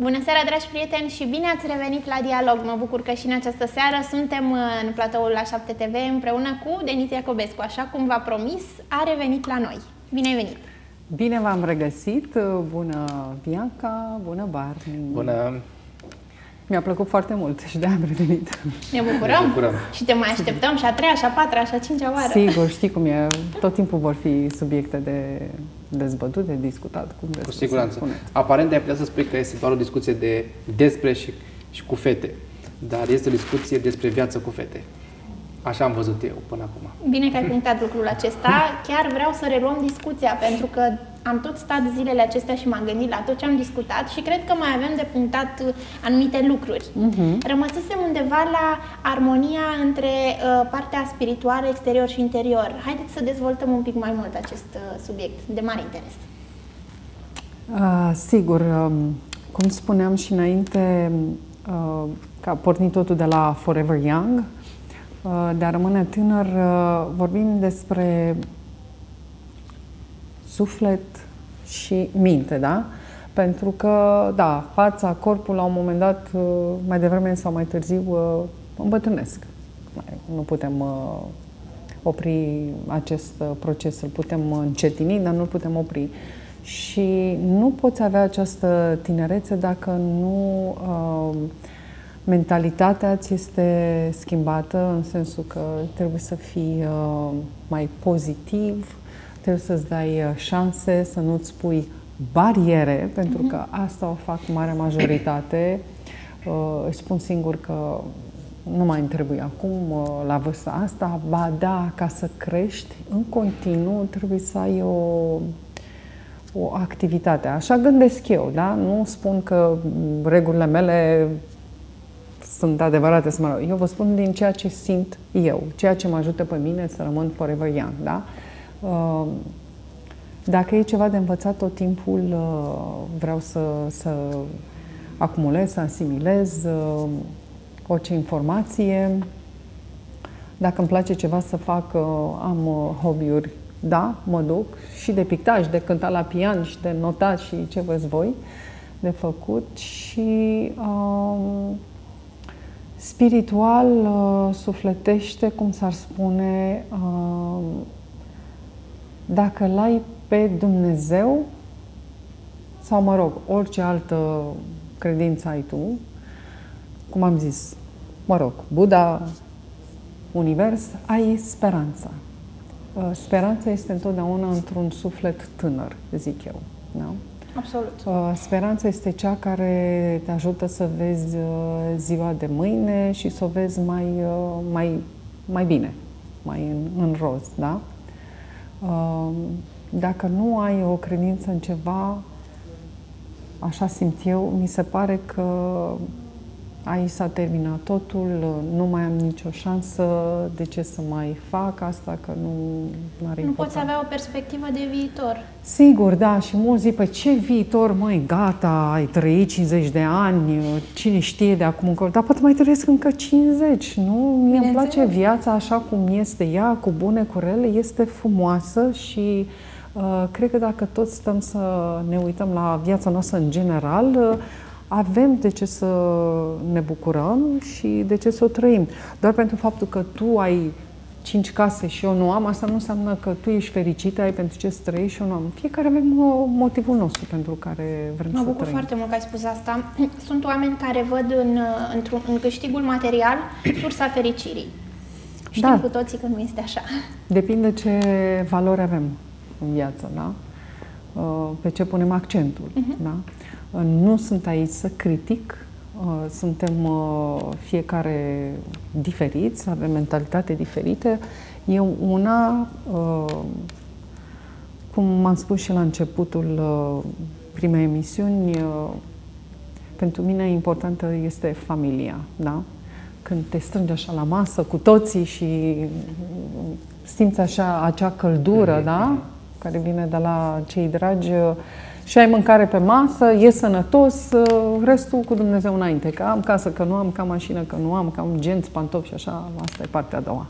Bună seara, dragi prieteni, și bine ați revenit la Dialog. Mă bucur că și în această seară suntem în platoul la 7 TV împreună cu Denis Iacobescu. Așa cum v-a promis, a revenit la noi. Bine ai venit! Bine v-am regăsit! Bună, Bianca! Bună, Barni! Bună! Mi-a plăcut foarte mult și de-aia am revenit. Ne bucurăm! Și te mai așteptăm și a treia, și a patra, și a cincea oară. Sigur, știi cum e. Tot timpul vor fi subiecte de dezbătut, de discutat. Cu siguranță. Aparent ai putea să spui că este doar o discuție despre și cu fete, dar este o discuție despre viață cu fete. Așa am văzut eu până acum. Bine că ai punctat lucrul acesta. Chiar vreau să reluăm discuția, pentru că am tot stat zilele acestea și m-am gândit la tot ce am discutat și cred că mai avem de punctat anumite lucruri. Rămăsesem undeva la armonia între partea spirituală, exterior și interior. Haideți să dezvoltăm un pic mai mult acest subiect de mare interes. Sigur, cum spuneam și înainte, că a pornit totul de la Forever Young, de a rămâne tânăr, vorbim despre suflet și minte, da? Pentru că, da, fața, corpul, la un moment dat, mai devreme sau mai târziu, îmbătrânesc. Nu putem opri acest proces, îl putem încetini, dar nu-l putem opri. Și nu poți avea această tinerețe dacă nu mentalitatea ți este schimbată, în sensul că trebuie să fii mai pozitiv, trebuie să-ți dai șanse, să nu-ți pui bariere, pentru că asta o fac marea majoritate. Își spun singur că nu mai îmi trebuie acum, la vârsta asta, ba da, ca să crești, în continuu trebuie să ai o activitate. Așa gândesc eu, da? Nu spun că regulile mele sunt adevărate, să mă rog. Eu vă spun din ceea ce simt eu, ceea ce mă ajută pe mine să rămân forever young, da? Dacă e ceva de învățat tot timpul, vreau să acumulez, să asimilez orice informație. Dacă îmi place ceva să fac, am hobby-uri, da, mă duc și de pictaj, de cântat la pian și de notat și ce vreți voi de făcut. Și spiritual, sufletește, cum s-ar spune, dacă l-ai pe Dumnezeu, sau mă rog, orice altă credință ai tu, cum am zis, mă rog, Buddha, univers, ai speranța. Speranța este întotdeauna într-un suflet tânăr, zic eu. Da? Absolut. Speranța este cea care te ajută să vezi ziua de mâine și să o vezi mai bine, mai în roz, da? Dacă nu ai o credință în ceva, așa simt eu, mi se pare că aici s-a terminat totul, nu mai am nicio șansă, de ce să mai fac asta, că nu are importanță. Nu poți avea o perspectivă de viitor. Sigur, da, și mulți zic, păi ce viitor, măi, gata, ai trăit 50 de ani, cine știe de acum încolo, dar poate mai trăiesc încă 50, nu? Mie îmi place viața așa cum este ea, cu bune, cu rele, este frumoasă și cred că dacă toți stăm să ne uităm la viața noastră în general, avem de ce să ne bucurăm și de ce să o trăim. Doar pentru faptul că tu ai 5 case și eu nu am, asta nu înseamnă că tu ești fericită, ai pentru ce să trăiești și eu nu am. Fiecare avem motivul nostru pentru care vrem să trăim. Mă bucur foarte mult că ai spus asta. Sunt oameni care văd în câștigul material sursa fericirii. Știm cu toții că nu este așa. Depinde ce valori avem în viață, da? Pe ce punem accentul, da? Nu sunt aici să critic, suntem fiecare diferiți, avem mentalitate diferite. Eu una, cum m-am spus și la începutul primei emisiuni, pentru mine importantă este familia, da? Când te strângi așa la masă cu toții și simți așa acea căldură, da? Care vine de la cei dragi, și ai mâncare pe masă, e sănătos, restul cu Dumnezeu înainte. Că am casă, că nu am, că am mașină, că nu am, că am genți, pantofi și așa, asta e partea a doua.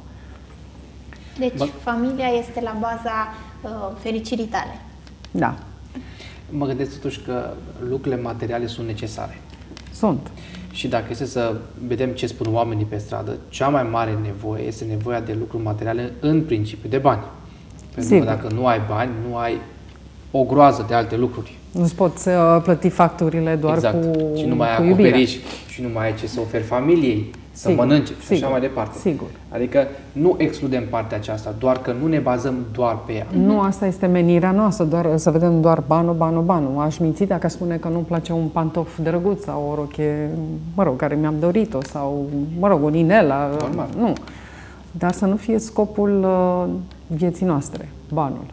Deci familia este la baza fericirii tale. Da. mă gândesc totuși că lucrurile materiale sunt necesare. Sunt. Și dacă este să vedem ce spun oamenii pe stradă, cea mai mare nevoie este nevoia de lucruri materiale, în principiu de bani. Pentru că dacă nu ai bani, nu ai o groază de alte lucruri. Nu-ți poți plăti facturile doar cu și nu mai ai iubire. acoperiș, și nu mai ai ce să oferi familiei, să mănânce și așa mai departe. Sigur. Adică nu excludem partea aceasta, doar că nu ne bazăm doar pe ea. Nu, asta este menirea noastră, doar să vedem doar banul. Aș minți dacă aș spune că nu-mi place un pantof drăguț sau o rochie, mă rog, care mi-am dorit-o sau, mă rog, o ninelă. Normal. Nu. Dar să nu fie scopul vieții noastre, banul.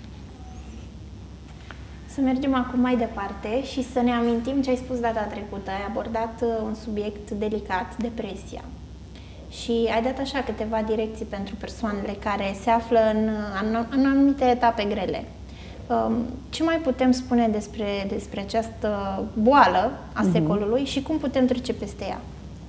Să mergem acum mai departe și să ne amintim ce ai spus data trecută. Ai abordat un subiect delicat, depresia. Și ai dat așa câteva direcții pentru persoanele care se află în anumite etape grele. Ce mai putem spune despre această boală a secolului și cum putem trece peste ea?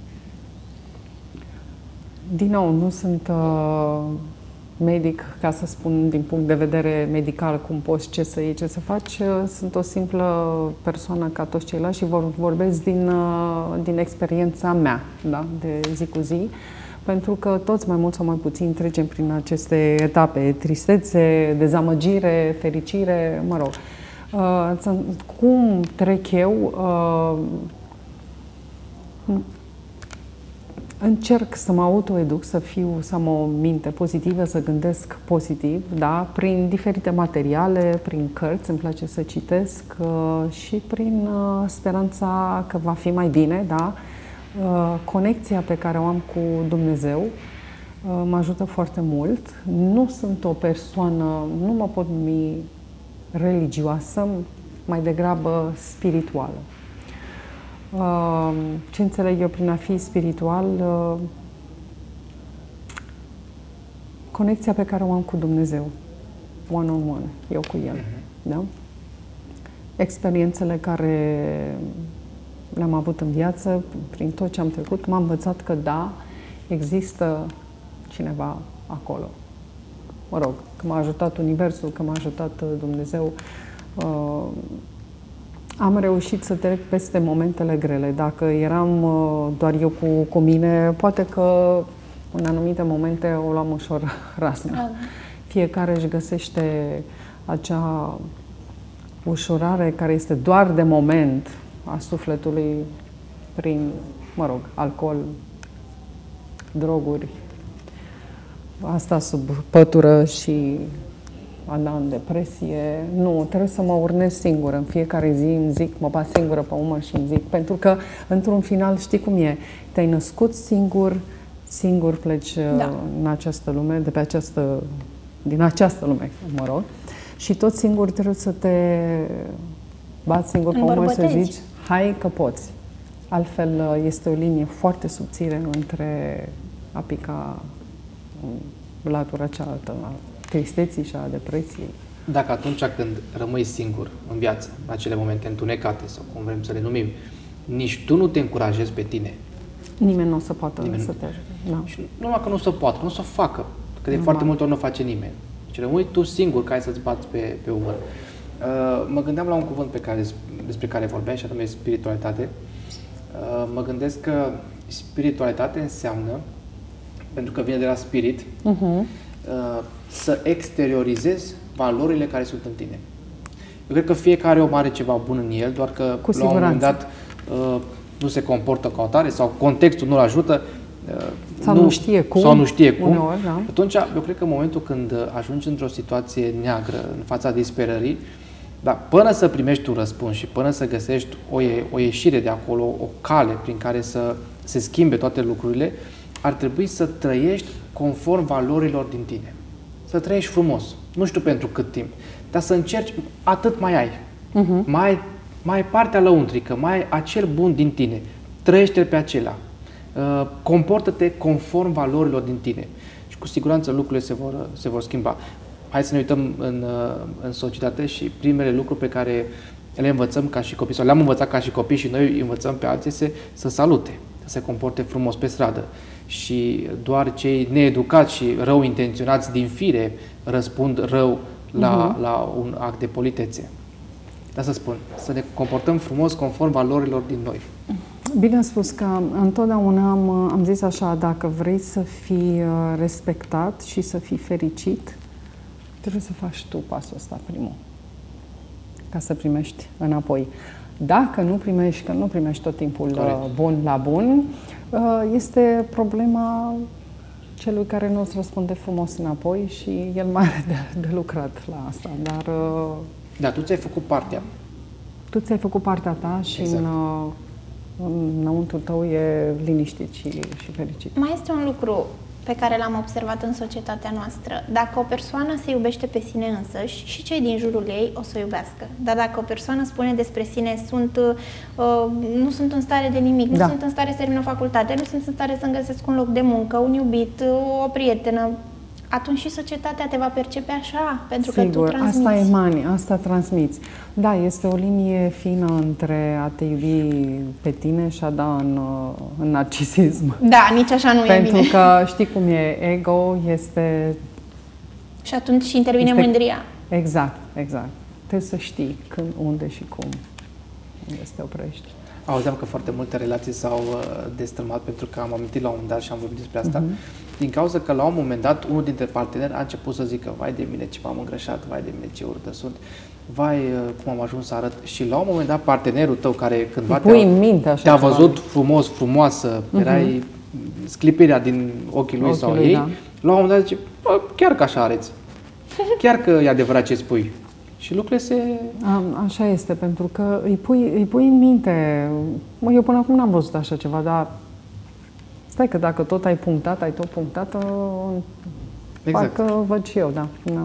Din nou, nu sunt medic, ca să spun din punct de vedere medical cum poți, ce să iei, ce să faci. Sunt o simplă persoană ca toți ceilalți și vorbesc din experiența mea, da? De zi cu zi, pentru că toți mai mult sau mai puțin trecem prin aceste etape, tristețe, dezamăgire, fericire, mă rog. Cum trec eu? Încerc să mă autoeduc, să am o minte pozitivă, să gândesc pozitiv, da? Prin diferite materiale, prin cărți, îmi place să citesc și prin speranța că va fi mai bine, da? Conexia pe care o am cu Dumnezeu mă ajută foarte mult. Nu sunt o persoană, nu mă pot numi religioasă, mai degrabă spirituală. Ce înțeleg eu prin a fi spiritual? Conexia pe care o am cu Dumnezeu, one-on-one, eu cu El. Da? Experiențele care le-am avut în viață, prin tot ce am trecut, m-am învățat că da, există cineva acolo. Mă rog, că m-a ajutat Universul, că m-a ajutat Dumnezeu. Am reușit să trec peste momentele grele. Dacă eram doar eu cu mine, poate că în anumite momente o luam ușor razna. Fiecare își găsește acea ușurare care este doar de moment a sufletului prin, mă rog, alcool, droguri, asta sub pătură și a da în depresie. Nu, trebuie să mă urnesc singură. În fiecare zi îmi zic, mă bat singură pe umăr și îmi zic, pentru că, într-un final, știi cum e? Te-ai născut singur, singur pleci în această lume, din această lume, mă rog, și tot singur trebuie să te bați singur pe umăr și să zici, hai că poți. Altfel, este o linie foarte subțire între a pica latura cealaltă, tristeții și a depresiei. Dacă atunci când rămâi singur în viață, în acele momente întunecate sau cum vrem să le numim, nici tu nu te încurajezi pe tine. Nimeni nu o să poată să te ajute. Da. Și nu numai că nu o să poată, nu o să o facă. Că de foarte multe ori nu o face nimeni. Și rămâi tu singur ca să-ți bați pe umăr. Mă gândeam la un cuvânt despre care vorbeai și anume spiritualitate. Mă gândesc că spiritualitate înseamnă, pentru că vine de la spirit, să exteriorizezi valorile care sunt în tine. Eu cred că fiecare om are ceva bun în el, doar că la un moment dat nu se comportă ca atare sau contextul nu-l ajută sau nu știe cum. Uneori, da. Atunci, eu cred că în momentul când ajungi într-o situație neagră, în fața disperării, dar până să primești un răspuns și până să găsești o ieșire de acolo, o cale prin care să se schimbe toate lucrurile, ar trebui să trăiești conform valorilor din tine. Să trăiești frumos. Nu știu pentru cât timp, dar să încerci, atât mai ai. Mai ai partea lăuntrică, mai ai acel bun din tine. Trăiește pe acela. Comportă-te conform valorilor din tine. Și cu siguranță lucrurile se vor schimba. Hai să ne uităm în societate și primele lucruri pe care le învățăm ca și copii, sau le-am învățat ca și copii și noi învățăm pe alții să salute, să se comporte frumos pe stradă. Și doar cei needucați și rău intenționați din fire răspund rău la un act de politețe. da să spun, să ne comportăm frumos conform valorilor din noi. Bine spus că întotdeauna am zis așa, dacă vrei să fii respectat și să fii fericit, trebuie să faci tu pasul ăsta primul, ca să primești înapoi. Dacă nu primești, că nu primești tot timpul bun la bun, este problema celui care nu îți răspunde frumos înapoi și el mai are de lucrat la asta. Dar da, tu ți-ai făcut partea. Tu ți-ai făcut partea ta și exact. Înăuntru tău e liniștit și fericit. Mai este un lucru pe care l-am observat în societatea noastră. Dacă o persoană se iubește pe sine însăși, și cei din jurul ei o să o iubească. Dar dacă o persoană spune despre sine, nu sunt în stare de nimic, nu sunt în stare să termin o facultate, nu sunt în stare să-mi găsesc un loc de muncă, un iubit, o prietenă, atunci și societatea te va percepe așa, pentru că tu transmiți. Asta e mani, asta transmiți. Da, este o linie fină între a te iubi pe tine și a da în narcisism. Da, nici așa nu e bine. Pentru că știi cum e, ego este... Și atunci intervine mândria. Exact. Trebuie să știi când, unde și cum. Unde să te oprești. Auzeam că foarte multe relații s-au destrămat pentru că am amintit la un moment dat și am vorbit despre asta. Din cauza că la un moment dat unul dintre parteneri a început să zică vai de mine ce m-am îngrășat, vai de mine ce urâtă sunt, vai cum am ajuns să arăt. Și la un moment dat partenerul tău care cândva te-a văzut frumos, frumoasă, erai sclipirea din ochii lui sau ei, la un moment dat zice, chiar că așa arăți. Chiar că e adevărat ce spui. Și lucrurile se... Așa este, pentru că îi pui în minte. Eu până acum n-am văzut așa ceva, dar stai că dacă tot ai tot punctat, exact. Parcă văd și eu, da.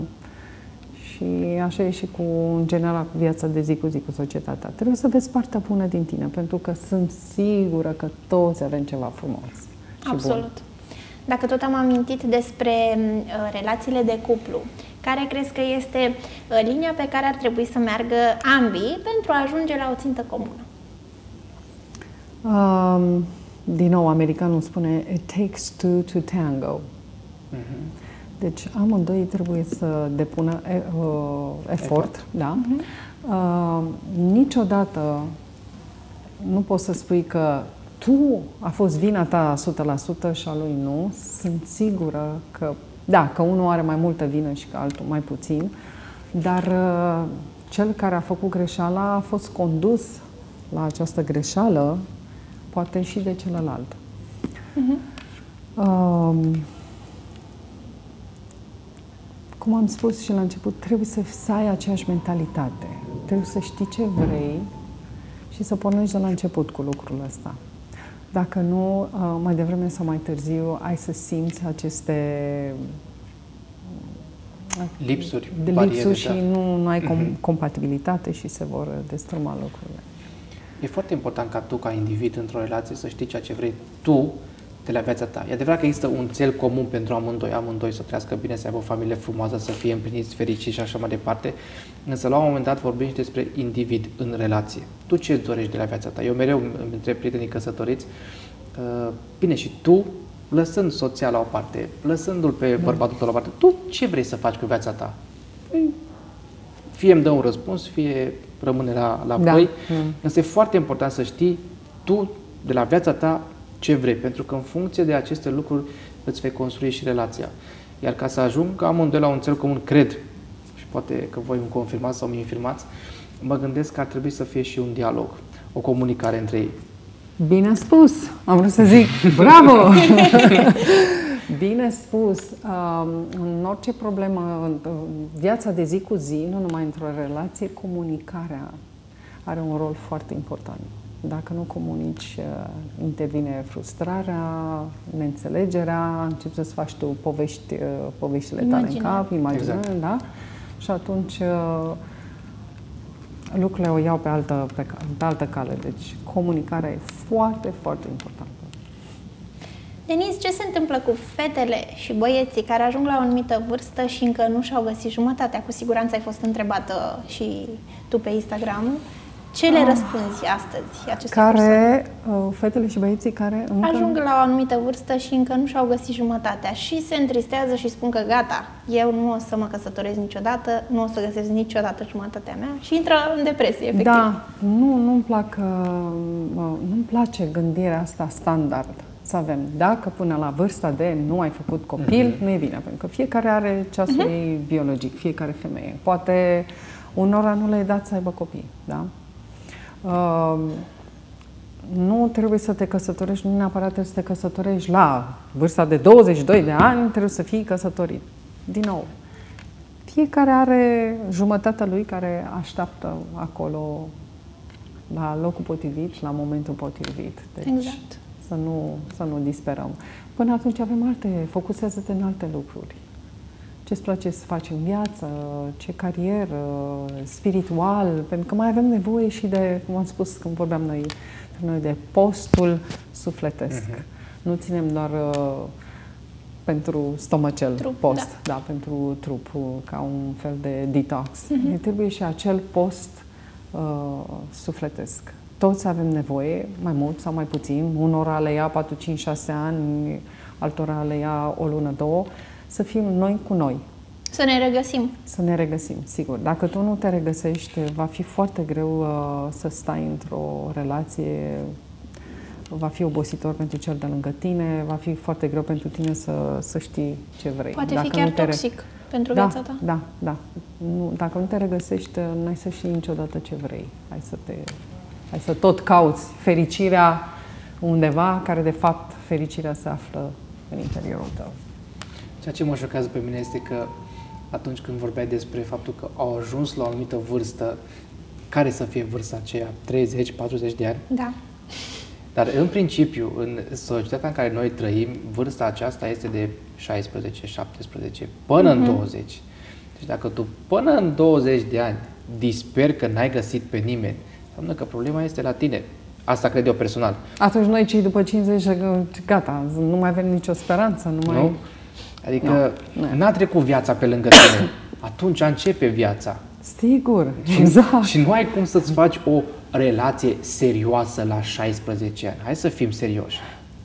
Și așa e și în general, cu viața de zi cu zi, cu societatea. Trebuie să vezi partea bună din tine, pentru că sunt sigură că toți avem ceva frumos și absolut. bun. Dacă tot am amintit despre relațiile de cuplu, care crezi că este linia pe care ar trebui să meargă ambii pentru a ajunge la o țintă comună? Din nou, americanul spune it takes two to tango. Deci amândoi trebuie să depună efort. Da? Niciodată nu poți să spui că tu a fost vina ta 100% și a lui nu. Sunt sigură că că unul are mai multă vină și că altul mai puțin, dar cel care a făcut greșeala a fost condus la această greșeală, poate și de celălalt. Cum am spus și la început, trebuie să ai aceeași mentalitate. Trebuie să știi ce vrei și să pornești de la început cu lucrul ăsta. Dacă nu, mai devreme sau mai târziu, ai să simți aceste lipsuri și nu ai compatibilitate și se vor destrăma lucrurile. E foarte important ca tu, ca individ, într-o relație, să știi ceea ce vrei tu de la viața ta. E adevărat că există un cel comun pentru amândoi să trăiască bine, să aibă o familie frumoasă, să fie împliniți, fericiți și așa mai departe. Însă, la un moment dat, vorbim și despre individ în relație. Tu ce îți dorești de la viața ta? Eu mereu îmi întreb prietenii căsătoriți, bine, și tu, lăsând soția la o parte, lăsându-l pe bărbatul tău la o parte, tu ce vrei să faci cu viața ta? Fie îmi dă un răspuns, fie rămâne la ploi. Însă e foarte important să știi tu, de la viața ta, ce vrei, pentru că în funcție de aceste lucruri îți vei construi și relația. Iar ca să ajung amândoi la un cel comun, cred, și poate că voi îmi confirmați sau mi infirmați, mă gândesc că ar trebui să fie și un dialog, o comunicare între ei. Bine spus! Am vrut să zic, bravo! Bine spus! În orice problemă, în viața de zi cu zi, nu numai într-o relație, comunicarea are un rol foarte important. Dacă nu comunici, intervine frustrarea, neînțelegerea, începi să-ți faci tu poveștile tale în cap, imaginări, exact. Da? Și atunci lucrurile o iau pe altă cale. Deci comunicarea e foarte, foarte importantă. Denis, ce se întâmplă cu fetele și băieții care ajung la o anumită vârstă și încă nu și-au găsit jumătatea? Cu siguranță ai fost întrebată și tu pe Instagram. Ce le răspunzi astăzi aceste Care, fetele și băieții care încă... ajung la o anumită vârstă și încă nu și-au găsit jumătatea și se întristează și spun că gata, eu nu o să mă căsătoresc niciodată, nu o să găsesc niciodată jumătatea mea și intră în depresie, efectiv. Da, nu-mi place gândirea asta standard. Să avem, dacă până la vârsta de nu ai făcut copil, nu e bine, pentru că fiecare are ceasul ei biologic, fiecare femeie. Poate unora nu le-ai dat să aibă copii, da? Nu trebuie să te căsătorești, nu neapărat trebuie să te căsătorești la vârsta de 22 de ani, trebuie să fii căsătorit. Din nou, fiecare are jumătatea lui care așteaptă acolo la locul potrivit, la momentul potrivit. Deci, exact. Să nu disperăm. Până atunci avem focusează-te în alte lucruri. Ce-ți place să faci în viață, ce carieră, spiritual, pentru că mai avem nevoie și de, cum am spus când vorbeam noi de postul sufletesc. Nu ținem doar pentru stomacel post, da, pentru trup, ca un fel de detox. Ne trebuie și acel post sufletesc. Toți avem nevoie, mai mult sau mai puțin, unora le ia 4, 5, 6 ani, altora le ia o lună, 2, să fim noi cu noi. Să ne regăsim. Să ne regăsim, sigur. Dacă tu nu te regăsești, va fi foarte greu să stai într-o relație, va fi obositor pentru cel de lângă tine, va fi foarte greu pentru tine să știi ce vrei. Poate dacă fi chiar toxic pentru viața ta. Da. Dacă nu te regăsești, n-ai să știi niciodată ce vrei. Hai să tot cauți fericirea undeva, care de fapt fericirea se află în interiorul tău. Ceea ce mă șochează pe mine este că atunci când vorbeai despre faptul că au ajuns la o anumită vârstă, care să fie vârsta aceea? 30, 40 de ani? Da. Dar în principiu, în societatea în care noi trăim, vârsta aceasta este de 16, 17, până în 20. Deci dacă tu până în 20 de ani disperi că n-ai găsit pe nimeni, înseamnă că problema este la tine. Asta cred eu personal. Atunci noi cei după 50, gata, nu mai avem nicio speranță. Nu? Adică n-a trecut viața pe lângă tine. Atunci începe viața. Sigur, exact. Și nu ai cum să-ți faci o relație serioasă la 16 ani. Hai să fim serioși.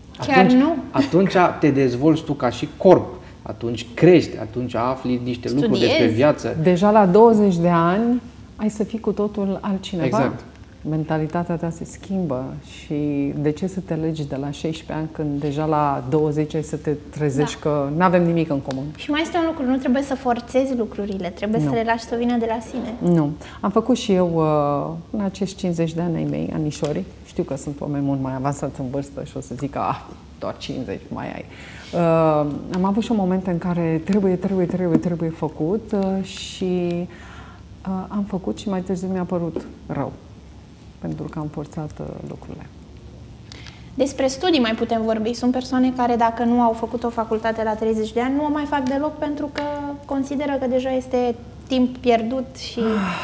Atunci te dezvolți tu ca și corp. Atunci crești, atunci afli niște lucruri despre viață. Deja la 20 de ani ai să fii cu totul altcineva. Exact. Mentalitatea ta se schimbă și de ce să te legi de la 16 ani când deja la 20 ai să te trezești că nu avem nimic în comun? Și mai este un lucru, nu trebuie să forțezi lucrurile, trebuie să le lași să vină de la sine. Nu. Am făcut și eu în acești 50 de ani ai mei, anișorii. Știu că sunt oameni mult mai avansați în vârstă și o să zic că doar 50 mai ai. Am avut și momente în care trebuie făcut și am făcut și mai târziu mi-a părut rău. Pentru că am forțat lucrurile. Despre studii mai putem vorbi. Sunt persoane care, dacă nu au făcut o facultate la 30 de ani, nu o mai fac deloc pentru că consideră că deja este timp pierdut și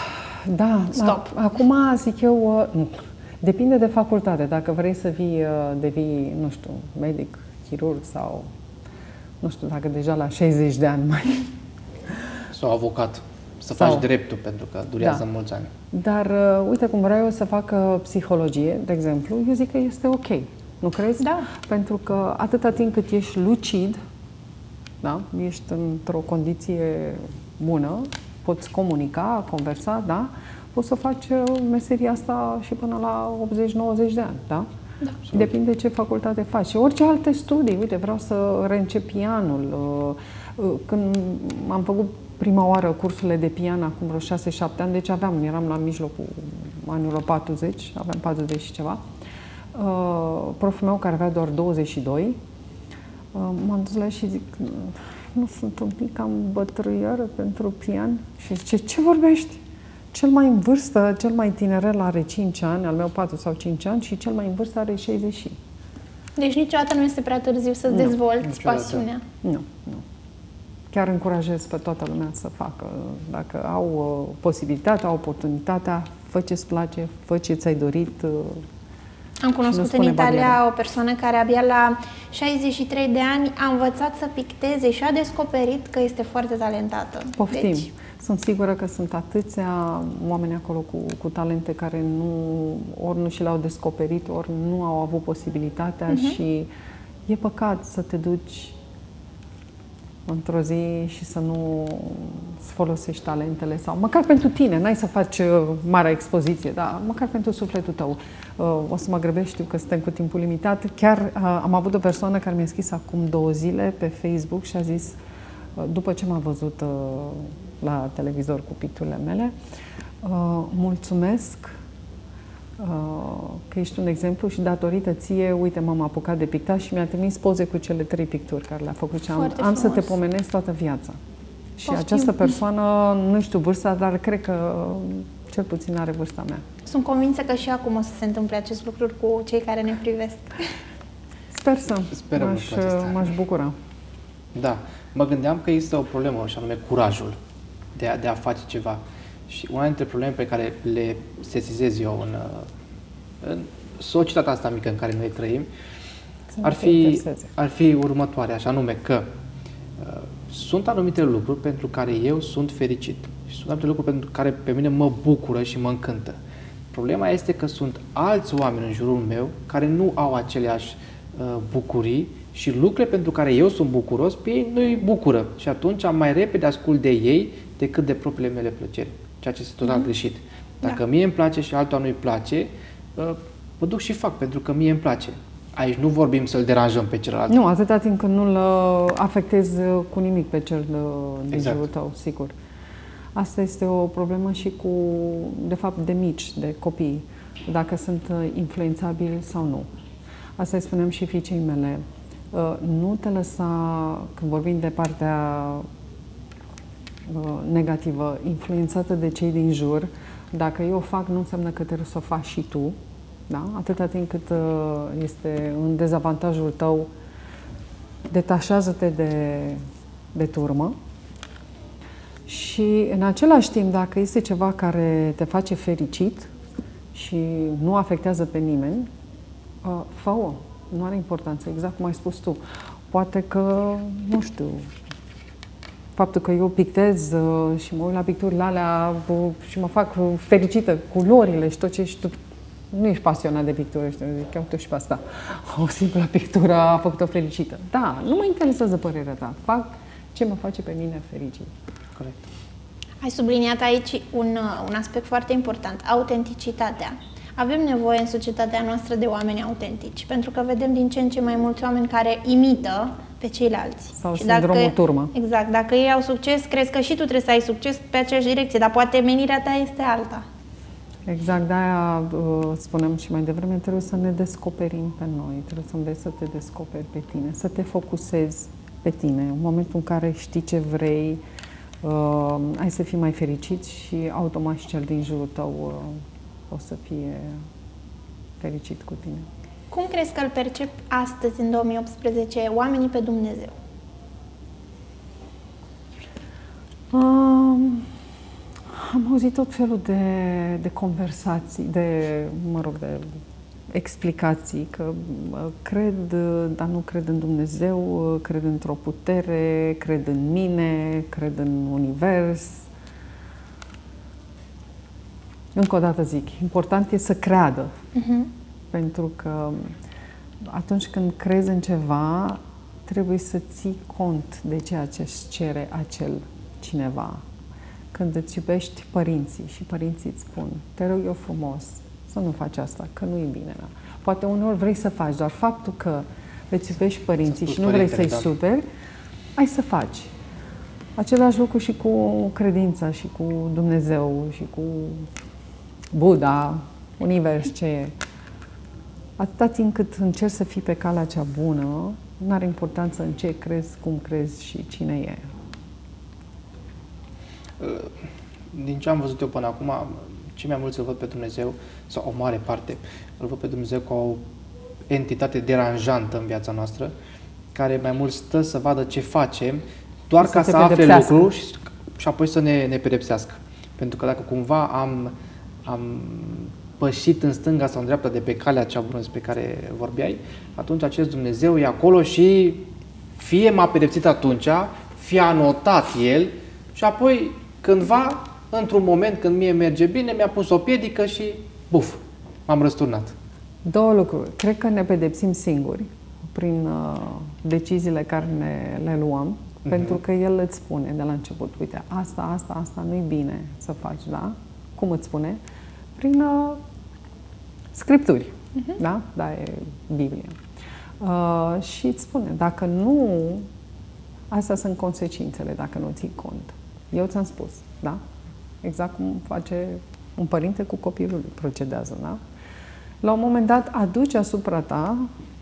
stop. Acum zic eu, depinde de facultate. Dacă vrei să devii, nu știu, medic, chirurg sau, nu știu, dacă deja la 60 de ani mai... Sau avocat. Să faci dreptul, pentru că durează mulți ani. Dar uite cum vreau eu să fac psihologie, de exemplu, eu zic că este ok. Nu crezi? Da. Pentru că atâta timp cât ești lucid, da? Ești într-o condiție bună, poți comunica, conversa, da? Poți să faci meseria asta și până la 80-90 de ani, da? Da. Depinde ce facultate faci. Și orice alte studii. Uite, vreau să reîncep pianul. Când am făcut prima oară cursurile de pian acum vreo 6-7 ani, deci eram la mijlocul anilor 40, aveam 40 și ceva. Proful meu, care avea doar 22, m-am dus la el și zic, nu sunt un pic cam bătrâieră pentru pian? Și zice, ce vorbești? Cel mai în vârstă, cel mai tinerel are 5 ani, al meu 4 sau 5 ani și cel mai în vârstă are 60. Deci niciodată nu este prea târziu să-ți dezvolți pasiunea. Nu. Chiar încurajez pe toată lumea să facă. Dacă au posibilitatea, au oportunitatea, fă ce-ți place, fă ce ți-ai dorit. Am cunoscut în Italia o persoană care abia la 63 de ani a învățat să picteze și a descoperit că este foarte talentată. Poftim. Deci, Sunt sigură că sunt atâția oameni acolo cu talente care ori nu și le-au descoperit, ori nu au avut posibilitatea și e păcat să te duci într-o zi și să nu folosești talentele sau măcar pentru tine, n-ai să faci mare expoziție, dar măcar pentru sufletul tău. O să mă grăbesc, știu că suntem cu timpul limitat. Chiar am avut o persoană care mi-a scris acum 2 zile pe Facebook și a zis, după ce m-a văzut la televizor cu picturile mele, mulțumesc că ești un exemplu și datorită ție, uite, m-am apucat de pictat și mi-a trimis poze cu cele 3 picturi care le-a făcut și am să te pomenesc toată viața. Și această persoană, nu știu vârsta, dar cred că cel puțin are vârsta mea. Sunt convinsă că și acum o să se întâmple acest lucru cu cei care ne privesc. Sper să. M-aș bucura. Da. Mă gândeam că există o problemă, și anume curajul de a face ceva. Și una dintre probleme pe care le sesizez eu în societatea asta mică în care noi trăim ar fi următoarea, așa anume că sunt anumite lucruri pentru care eu sunt fericit și sunt anumite lucruri pentru care pe mine mă bucură și mă încântă. Problema este că sunt alți oameni în jurul meu care nu au aceleași bucurii și lucrurile pentru care eu sunt bucuros, pe ei nu îi bucură. Și atunci am mai repede ascult de ei decât de propriile mele plăceri. Ceea ce este total greșit. Dacă mie îmi place și altul nu-i place, mă duc și fac, pentru că mie îmi place. Aici nu vorbim să-l deranjăm pe celălalt. Nu, atâta timp când nu-l afectezi cu nimic pe cel din jurul tău, sigur. Asta este o problemă și de fapt, de mici, de copii, dacă sunt influențabili sau nu. Asta îi spuneam și fiicei mele. Nu te lăsa, când vorbim de partea negativă, influențată de cei din jur. Dacă eu o fac, nu înseamnă că trebuie să o faci și tu. Da? Atâta timp cât este în dezavantajul tău, detașează-te de turmă. Și în același timp, dacă este ceva care te face fericit și nu afectează pe nimeni, fă-o. Nu are importanță, exact cum ai spus tu. Poate că, nu știu, faptul că eu pictez și mă uit la picturile alea și mă fac fericită, culorile și tot ce ești tu, nu ești pasionat de pictură, știu, zic, iau tu și pe asta. O simplă pictură a făcut-o fericită. Da, nu mă interesează părerea ta. Fac ce mă face pe mine fericit. Corect. Ai subliniat aici un aspect foarte important, autenticitatea. Avem nevoie în societatea noastră de oameni autentici, pentru că vedem din ce în ce mai mulți oameni care imită pe ceilalți. Sau sindromul turmă. Exact. Dacă ei au succes, crezi că și tu trebuie să ai succes pe aceeași direcție, dar poate menirea ta este alta. Exact, de-aia spuneam și mai devreme, trebuie să ne descoperim pe noi, trebuie să înveți să te descoperi pe tine, să te focusezi pe tine. În momentul în care știi ce vrei, ai să fii mai fericit și automat și cel din jurul tău o să fie fericit cu tine. Cum crezi că îl percep astăzi, în 2018, oamenii pe Dumnezeu? Am auzit tot felul de conversații, de explicații, că cred, dar nu cred în Dumnezeu, cred într-o putere, cred în mine, cred în univers. Încă o dată zic, important e să creadă. Pentru că atunci când crezi în ceva, trebuie să ții cont de ceea ce îți cere acel cineva. Când îți iubești părinții și părinții îți spun, te rog eu frumos să nu faci asta, că nu e bine. Da? Poate uneori vrei să faci, doar faptul că îți iubești părinții și nu vrei să-i superi, ai să faci. Același lucru și cu credința și cu Dumnezeu și cu Buddha, univers, ce e. Atâta timp cât încerci să fii pe calea cea bună, nu are importanță în ce crezi, cum crezi și cine e. Din ce am văzut eu până acum, cei mai mulți îl văd pe Dumnezeu, sau o mare parte, îl văd pe Dumnezeu ca o entitate deranjantă în viața noastră, care mai mult stă să vadă ce facem, doar ca să afle lucruri și apoi să ne pedepsească. Pentru că dacă cumva am pășit în stânga sau în dreapta de pe calea cea bună despre care vorbeai, atunci acest Dumnezeu e acolo și fie m-a pedepsit atunci, fie a notat El și apoi cândva, într-un moment când mie merge bine, mi-a pus o piedică și, buf, m-am răsturnat. Două lucruri. Cred că ne pedepsim singuri prin deciziile care le luăm, pentru că el îți spune de la început, uite, asta nu-i bine să faci, da? Cum îți spune? Prin scripturi, da? Da, e Biblia. Și îți spune, dacă nu, astea sunt consecințele, dacă nu ții cont. Eu ți-am spus, da? Exact cum face un părinte cu copilul lui, procedează, da? La un moment dat aduce asupra ta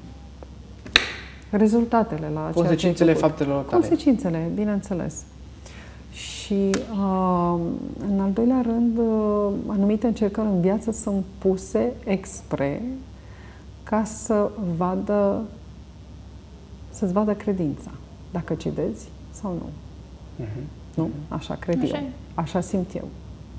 rezultatele la consecințele faptelor tale. Consecințele, bineînțeles. Și în al doilea rând, anumite încercări în viață sunt puse expre ca să-ți vadă credința. Dacă cedezi sau nu. Nu? Așa cred eu. Așa simt eu.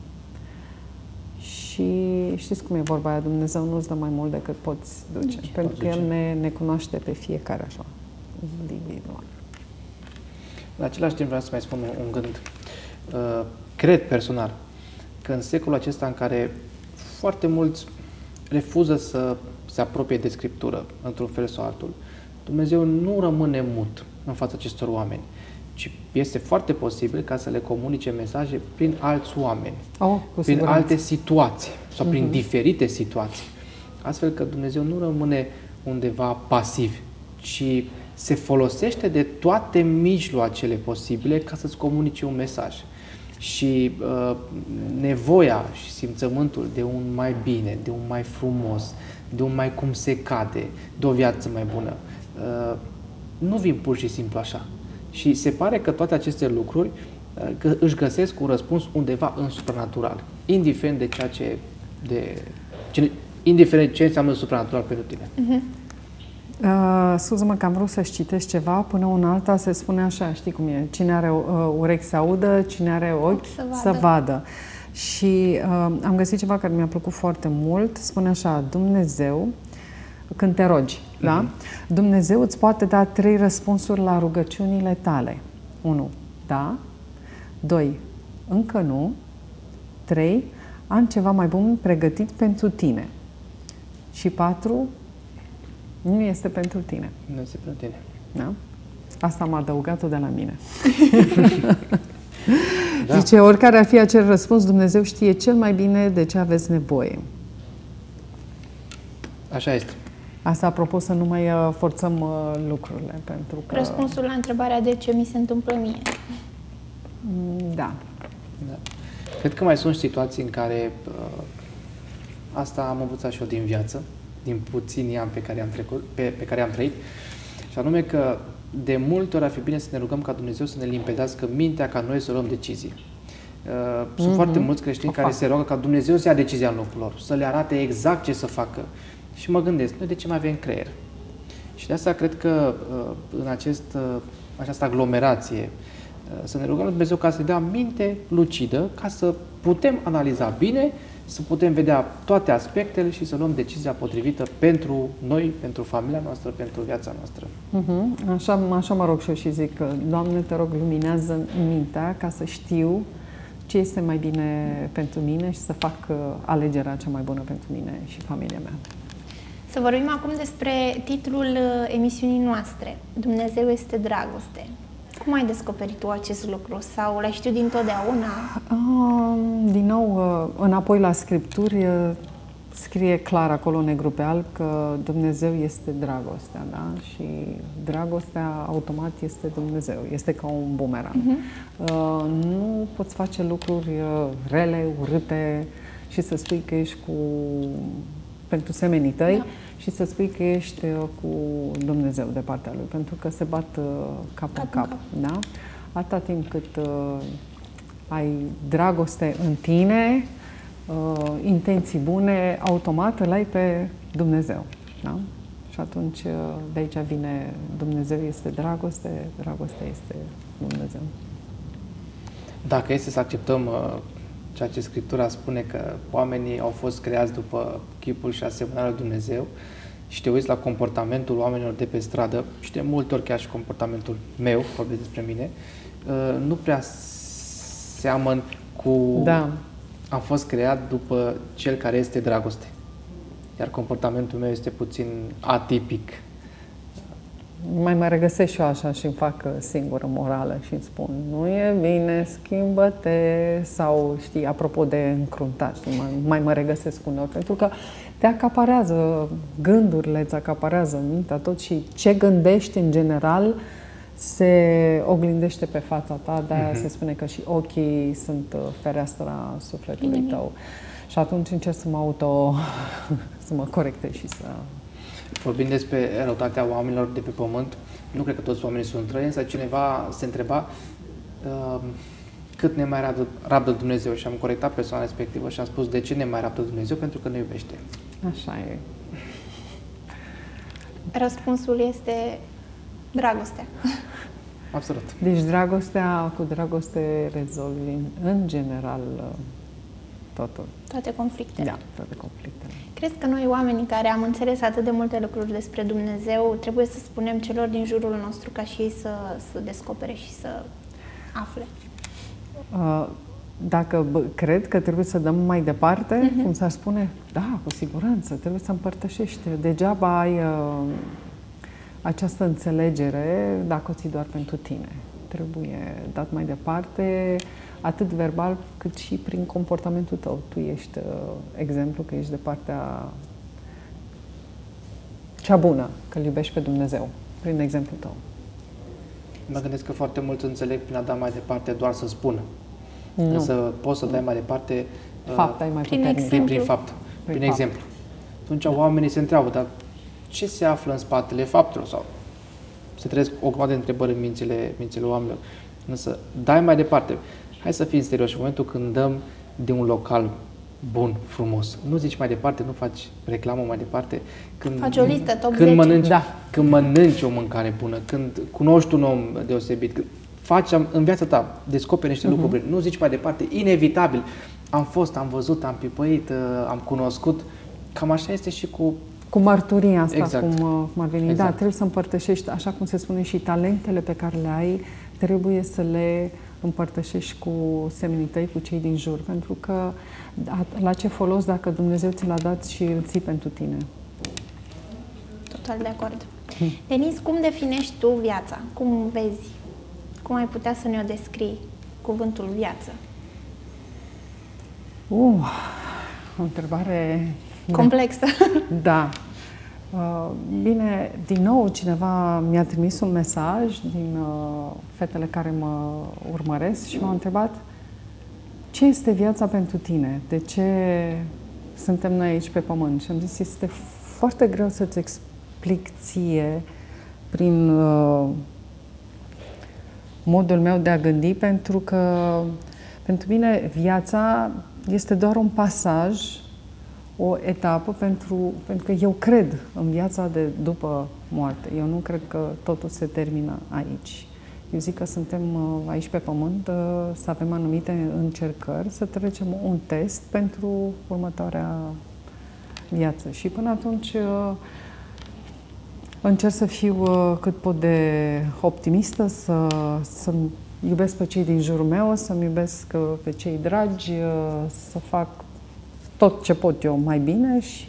Și știți cum e vorba aia, Dumnezeu nu-ți dă mai mult decât poți duce. Pentru că El ne cunoaște pe fiecare așa, individual. În același timp vreau să mai spun un gând. Cred personal că în secolul acesta în care foarte mulți refuză să se apropie de Scriptură, într-un fel sau altul, Dumnezeu nu rămâne mut în fața acestor oameni, ci este foarte posibil ca să le comunice mesaje prin alți oameni, prin alte situații sau prin diferite situații. Astfel că Dumnezeu nu rămâne undeva pasiv, ci se folosește de toate mijloacele posibile ca să-ți comunice un mesaj. Și nevoia și simțământul de un mai bine, de un mai frumos, de un mai cum se cade, de o viață mai bună, nu vin pur și simplu așa. Și se pare că toate aceste lucruri își găsesc un răspuns undeva în supranatural, indiferent de indiferent ce înseamnă supranatural pentru tine. Scuză-mă că am vrut să-și citesc ceva, până una alta se spune așa, știi cum e, cine are urechi să audă, cine are ochi să vadă. Și am găsit ceva care mi-a plăcut foarte mult, spune așa, Dumnezeu, când te rogi, da? Dumnezeu îți poate da 3 răspunsuri la rugăciunile tale. 1. Da. 2. Încă nu. 3. Am ceva mai bun pregătit pentru tine. Și 4. Nu este pentru tine. Nu este pentru tine. Da? Asta am adăugat-o de la mine. Da. Zice, oricare ar fi acel răspuns, Dumnezeu știe cel mai bine de ce aveți nevoie. Așa este. Asta apropo să nu mai forțăm lucrurile, pentru că... Răspunsul la întrebarea de ce mi se întâmplă mie. Da. Cred că mai sunt situații în care asta am învățat și eu din viață, din puțini ani pe care am trăit, și anume că de multe ori ar fi bine să ne rugăm ca Dumnezeu să ne limpedească mintea ca noi să luăm decizii. Sunt foarte mulți creștini care se roagă ca Dumnezeu să ia decizia în locul lor, să le arate exact ce să facă. Și mă gândesc, noi de ce mai avem creier? Și de asta cred că în această aglomerație să ne rugăm lui Dumnezeu ca să ne dea minte lucidă, ca să putem analiza bine, să putem vedea toate aspectele și să luăm decizia potrivită pentru noi, pentru familia noastră, pentru viața noastră. Așa mă rog și eu și zic, Doamne, te rog, luminează mintea ca să știu ce este mai bine pentru mine și să fac alegerea cea mai bună pentru mine și familia mea. Să vorbim acum despre titlul emisiunii noastre. Dumnezeu este dragoste. Cum ai descoperit tu acest lucru? Sau l-ai știut dintotdeauna? Din nou, înapoi la Scripturi, scrie clar acolo negru pe alb că Dumnezeu este dragostea, da? Și dragostea automat este Dumnezeu. Este ca un bumerang. Nu poți face lucruri rele, urâte și să spui că ești pentru semenii tăi, și să spui că ești cu Dumnezeu de partea Lui, pentru că se bat cap în cap. Da? Atâta timp cât ai dragoste în tine, intenții bune, automat îl ai pe Dumnezeu. Da? Și atunci de aici vine Dumnezeu este dragoste, dragostea este Dumnezeu. Dacă este să acceptăm ceea ce Scriptura spune că oamenii au fost creați după chipul și asemănarea lui Dumnezeu și te uiți la comportamentul oamenilor de pe stradă și de multe ori chiar și comportamentul meu, vorbesc despre mine, nu prea seamăn cu... Da. Am fost creat după cel care este dragoste. Iar comportamentul meu este puțin atipic. Mai mă regăsesc și eu așa și îmi fac singură morală și îmi spun nu e bine, schimbă-te, sau știi, apropo de încruntat, știi, mai mă regăsesc uneori, pentru că te acaparează gândurile, îți acaparează mintea, tot, și ce gândești în general se oglindește pe fața ta, de-aia se spune că și ochii sunt fereastra sufletului tău. Și atunci încerc să mă corectez și să... Vorbind despre răutatea oamenilor de pe pământ, nu cred că toți oamenii sunt răi, însă cineva se întreba cât ne mai rabdă Dumnezeu, și am corectat persoana respectivă și am spus de ce ne mai rabdă Dumnezeu, pentru că ne iubește. Așa e. Răspunsul este dragostea. Absolut. Deci cu dragoste rezolvi în general totul. Toate conflictele. Da, toate conflictele. Crezi că noi, oamenii care am înțeles atât de multe lucruri despre Dumnezeu, trebuie să spunem celor din jurul nostru ca și ei să descopere și să afle? Cred că trebuie să dăm mai departe, cum s-ar spune, da, cu siguranță, trebuie să împărtășești. Degeaba ai această înțelegere dacă o ții doar pentru tine. Trebuie dat mai departe, atât verbal cât și prin comportamentul tău. Tu ești exemplu că ești de partea cea bună, că îl iubești pe Dumnezeu, prin exemplul tău. Mă gândesc că foarte mult înțeleg prin a da mai departe doar să spună. Nu. Însă poți să dai mai departe fapt, ai mai prin fapt, prin exemplu. Atunci oamenii se întreabă, dar ce se află în spatele faptelor? Sau se trezesc o grămadă de întrebări în mințile oamenilor. Însă dai mai departe. Hai să fim serioși. În momentul când dăm de un local bun, frumos, nu zici mai departe, nu faci reclamă mai departe. Faci o listă, top 10. Când mănânci o mâncare bună, când cunoști un om deosebit, în viața ta, descoperi niște lucruri, nu zici mai departe, inevitabil. Am fost, am văzut, am pipăit, am cunoscut. Cam așa este și cu mărturia asta, exact. cum ar veni. Exact. Da, trebuie să împărtășești, așa cum se spune, și talentele pe care le ai, trebuie să le împărtășești cu semenii tăi, cu cei din jur. Pentru că la ce folos dacă Dumnezeu ți l-a dat și îl ții pentru tine? Total de acord. Denis, cum definești tu viața? Cum vezi? Cum ai putea să ne o descrii, cuvântul viață? O întrebare complexă. Da. Bine, din nou cineva mi-a trimis un mesaj din fetele care mă urmăresc și m-a întrebat ce este viața pentru tine? De ce suntem noi aici pe pământ? Și am zis, este foarte greu să-ți explic ție prin modul meu de a gândi, pentru că pentru mine viața este doar un pasaj, o etapă, pentru că eu cred în viața de după moarte. Eu nu cred că totul se termină aici. Eu zic că suntem aici pe pământ să avem anumite încercări, să trecem un test pentru următoarea viață. Și până atunci încerc să fiu cât pot de optimistă, să iubesc pe cei din jurul meu, să-mi iubesc pe cei dragi, să fac tot ce pot eu mai bine și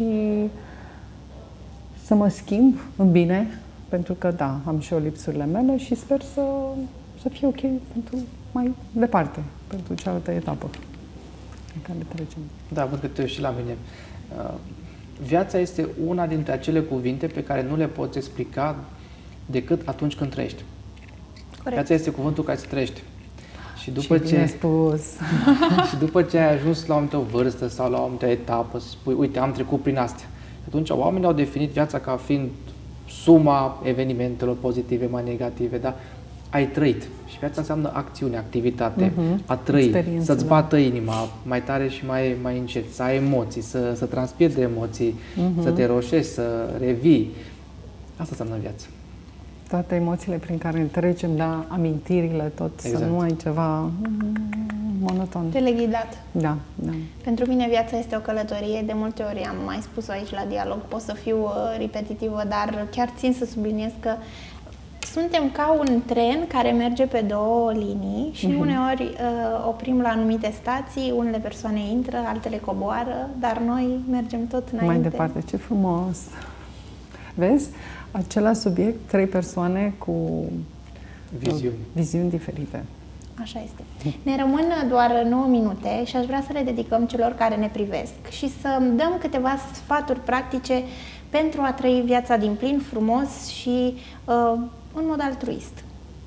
să mă schimb în bine, pentru că, da, am și eu lipsurile mele și sper să fie ok pentru mai departe, pentru cealaltă etapă în care trecem. Da, văd că te uiți și la mine. Viața este una dintre acele cuvinte pe care nu le poți explica decât atunci când trăiești. Corect. Viața este cuvântul care se trăiește. Și după și după ce ai ajuns la o anumită vârstă sau la o anumită etapă, să spui, uite, am trecut prin astea. Atunci oamenii au definit viața ca fiind suma evenimentelor pozitive, mai negative, dar ai trăit. Și viața înseamnă acțiune, activitate, a trăi, să-ți bată inima mai tare și mai încet, să ai emoții, să transpiri de emoții, să te roșești, să revii. Asta înseamnă viața. Toate emoțiile prin care trecem, da, amintirile, tot, exact. Să nu ai ceva monoton. Teleghidat. Da. Pentru mine viața este o călătorie, de multe ori am mai spus aici la dialog, pot să fiu repetitivă, dar chiar țin să subliniez că suntem ca un tren care merge pe două linii și uneori oprim la anumite stații, unele persoane intră, altele coboară, dar noi mergem tot înainte. Mai departe, ce frumos! Vezi? Același subiect, 3 persoane cu viziuni diferite. Așa este. Ne rămân doar 9 minute și aș vrea să le dedicăm celor care ne privesc și să dăm câteva sfaturi practice pentru a trăi viața din plin, frumos și în mod altruist.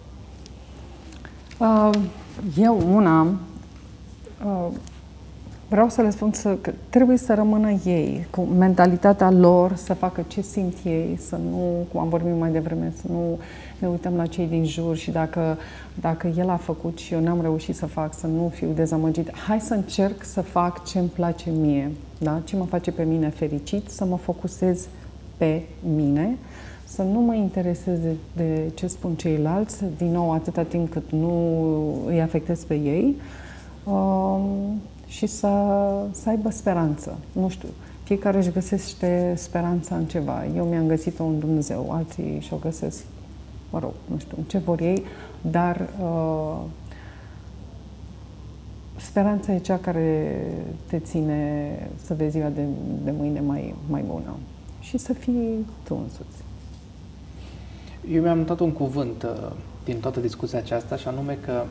Eu vreau să le spun că trebuie să rămână ei, cu mentalitatea lor, să facă ce simt ei, să nu, cum am vorbit mai devreme, să nu ne uităm la cei din jur și dacă el a făcut și eu n-am reușit să fac, să nu fiu dezamăgit. Hai să încerc să fac ce îmi place mie, da? Ce mă face pe mine fericit, să mă focusez pe mine, să nu mă interesez de ce spun ceilalți, din nou atâta timp cât nu îi afectez pe ei, și să aibă speranță. Nu știu, fiecare își găsește speranța în ceva. Eu mi-am găsit-o în Dumnezeu, alții și-o găsesc, mă rog, nu știu, în ce vor ei, dar speranța e cea care te ține să vezi ziua de mâine mai bună și să fii tu însuți. Eu mi-am notat un cuvânt din toată discuția aceasta și anume că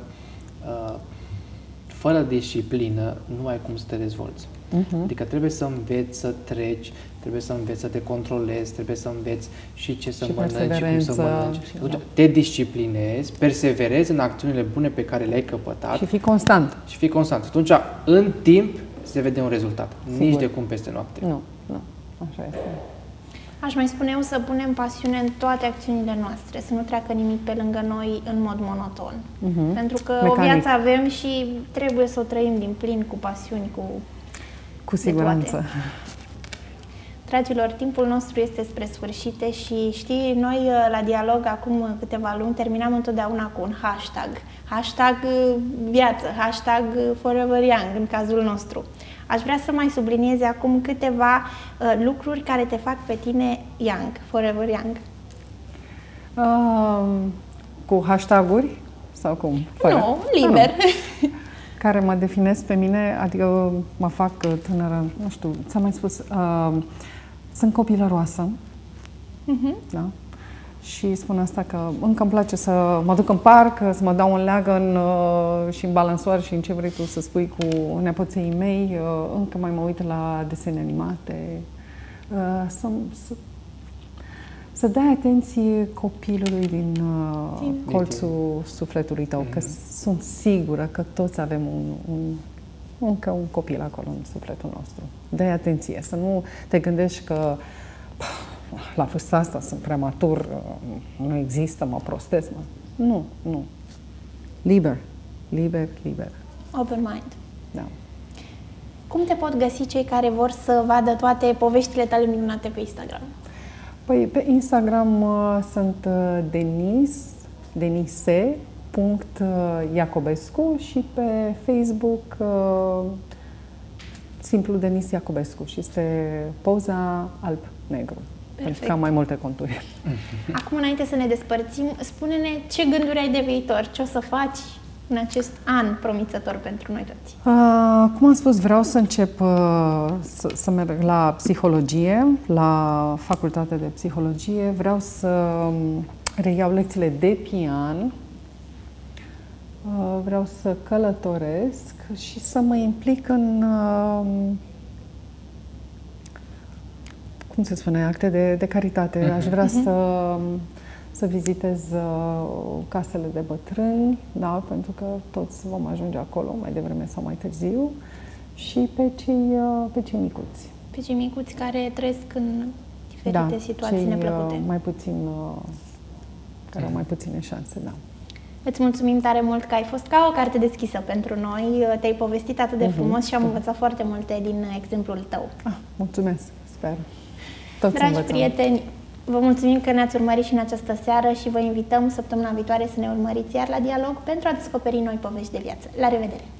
fără disciplină nu ai cum să te dezvolți. Adică trebuie să înveți să treci, trebuie să înveți să te controlezi, trebuie să înveți și ce să mănânci și cum să mănânci. Atunci te disciplinezi, perseverezi în acțiunile bune pe care le-ai căpătat. Și fii constant. Și fii constant. Atunci, în timp, se vede un rezultat. Sigur. Nici de cum peste noapte. Nu. Așa este. Aș mai spune eu să punem pasiune în toate acțiunile noastre, să nu treacă nimic pe lângă noi în mod monoton. Pentru că o viață avem și trebuie să o trăim din plin, cu pasiuni, cu siguranță. Dragilor, timpul nostru este spre sfârșite și știi, noi la Dialog acum câteva luni terminam întotdeauna cu un hashtag. Hashtag viață, hashtag Forever Young în cazul nostru. Aș vrea să mai subliniez acum câteva lucruri care te fac pe tine young, forever young. Cu hashtag-uri? Sau cum? Nu, liber. Care mă definesc pe mine, adică mă fac tânără, nu știu, ți-am mai spus, sunt copilăroasă, da? Și spun asta că încă îmi place să mă duc în parc, să mă dau în leagăn și în balansoar și în ce vrei tu să spui cu nepoței mei. Încă mai mă uit la desene animate. Să dai atenție copilului din colțul sufletului tău, că sunt sigură că toți avem încă un copil acolo în sufletul nostru. Dai atenție, să nu te gândești că la vârsta asta sunt prematur, nu există, mă prostesc. Nu. Liber. Open mind. Da. Cum te pot găsi cei care vor să vadă toate poveștile tale minunate pe Instagram? Păi pe Instagram sunt denise.iacobescu și pe Facebook simplu Denis Iacobescu și este poza alb-negru. Pentru că am mai multe conturi. Acum, înainte să ne despărțim, spune-ne ce gânduri ai de viitor, ce o să faci în acest an promițător pentru noi toți. Cum am spus, vreau să încep să merg la psihologie, la facultatea de psihologie. Vreau să reiau lecțiile de pian. Vreau să călătoresc și să mă implic în cum se spune, acte de caritate. Aș vrea să vizitez casele de bătrâni, da, pentru că toți vom ajunge acolo, mai devreme sau mai târziu, și pe cei micuți. Pe cei micuți care trăiesc în diferite situații neplăcute. Care au mai puține șanse, da. Îți mulțumim tare mult că ai fost ca o carte deschisă pentru noi, te-ai povestit atât de frumos și am învățat foarte multe din exemplul tău. Mulțumesc, sper. Toți Dragi învățăm. prieteni, vă mulțumim că ne-ați urmărit și în această seară și vă invităm săptămâna viitoare să ne urmăriți iar la Dialog pentru a descoperi noi povești de viață. La revedere!